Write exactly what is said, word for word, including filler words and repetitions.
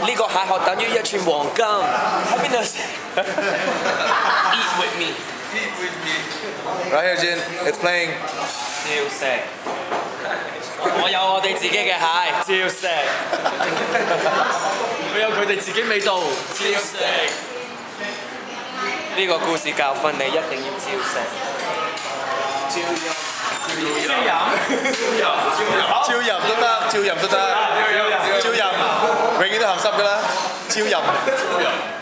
呢個蟹殼等於一串黃金，喺邊度食 ？Eat with me. Eat with me. Right here, Jin. It's playing. 照食。我有我哋自己嘅蟹，照食。佢有佢哋自己味道，照食。呢個故事教訓你一定要照食。照飲。照飲。 照飲都得，照飲都得。照飲，永遠都鹹濕㗎啦，照飲。